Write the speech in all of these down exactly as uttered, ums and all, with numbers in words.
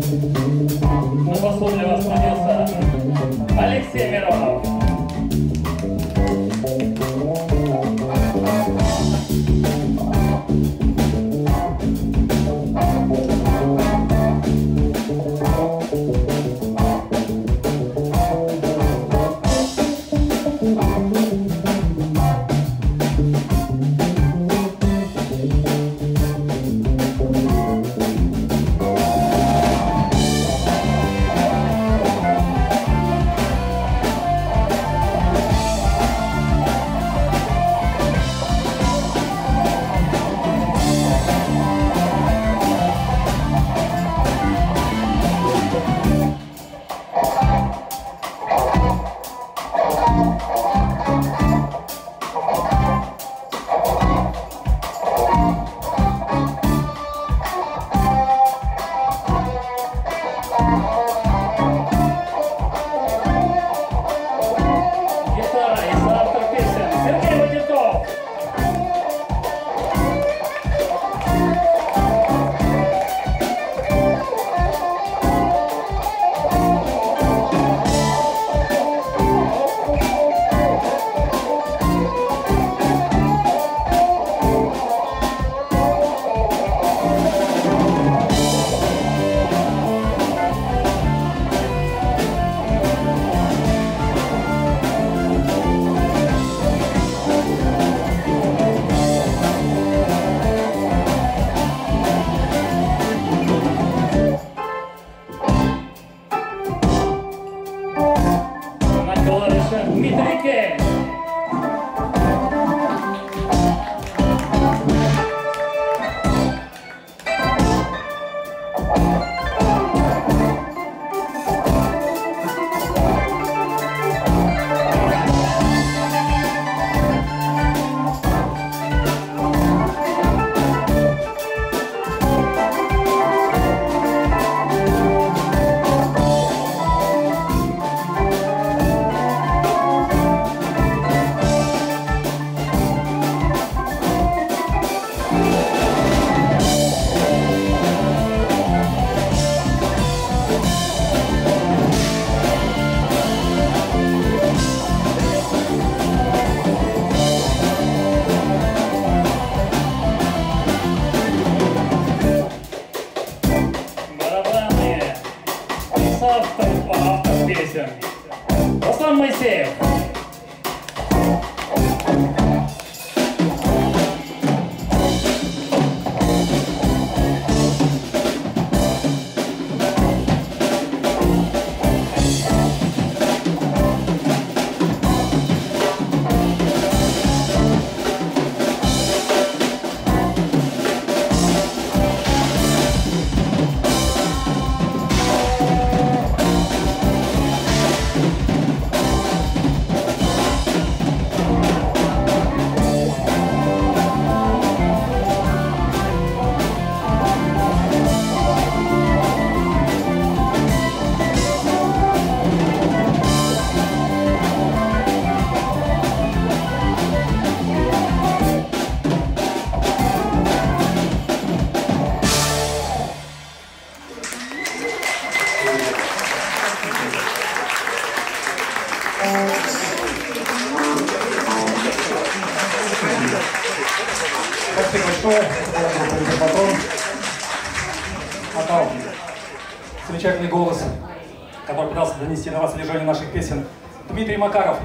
На басу для вас трудился Алексей Миронов. Дмитрий. Автор песен Руслан Моисеев. Спасибо большое. Потом отдал замечательный голос, который пытался донести на вас содержание наших песен, Дмитрий Макаров.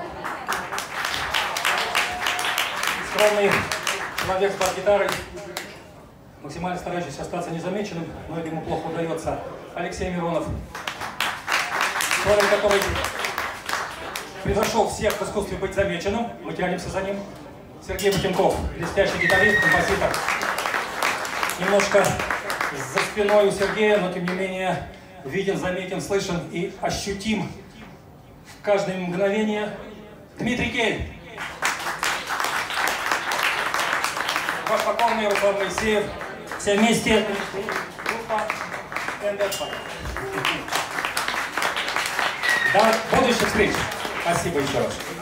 Скромный человек с бас-гитарой, максимально старающийся остаться незамеченным, но это ему плохо удается. Алексей Миронов, человек, который превзошел всех в искусстве быть замеченным, мы тянемся за ним. Сергей Бутенков, блестящий гитарист, композитор. Немножко за спиной у Сергея, но тем не менее виден, заметен, слышен и ощутим в каждое мгновение Дмитрий Кель. Ваш покорный Руслан Моисеев. Все вместе. Группа Эндерсон. До будущих встреч. Спасибо еще раз.